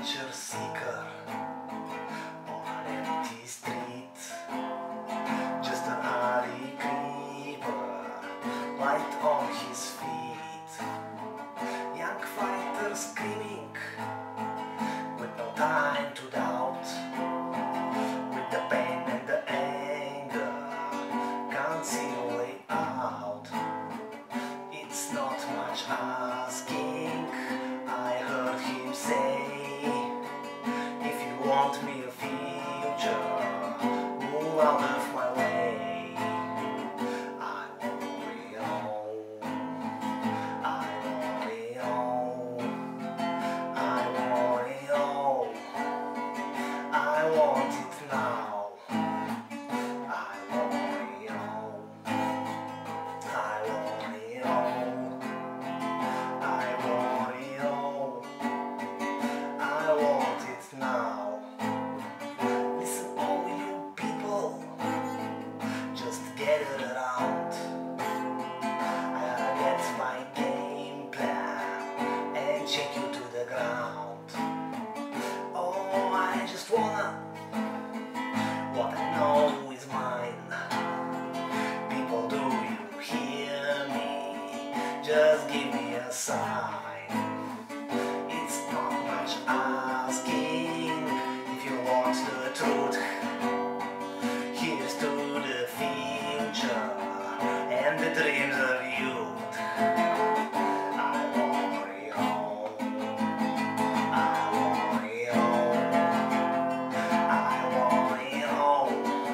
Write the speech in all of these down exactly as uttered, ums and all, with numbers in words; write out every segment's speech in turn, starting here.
adventure seeker on an empty street, just an alley creeper, light on his feet, young fighter screaming with no time to doubt, with the pain and the anger, can't see a way out. It's not much asking, I heard him say, if you want me a future, move out of my way. I want it all, I want it all, I want it all, I want it now. I want it all, I want it all, I want it all, I want it now. Listen, all you people, just gather around. I gotta get my game plan and check you to the ground. Oh, I just wanna, what I know is mine. People, do you hear me? Just give me a sign. It's not much asking, if you want the truth. Here's to the future and the dreams of youth. I want it all, I want it all, I want it all,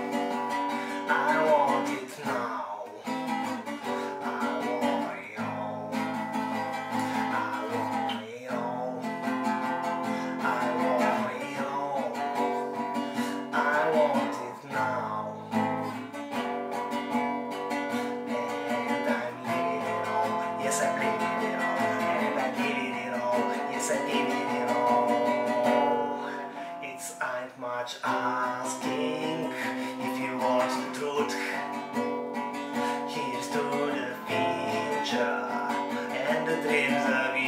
I want it now. I want it all, I want it all, I want it all, I want it now. And I'm living it all, yes I'm living it all, and I'm giving it all, yes I'm giving it all. It's ain't much asking, if you want the truth. Here's to the future and the dreams of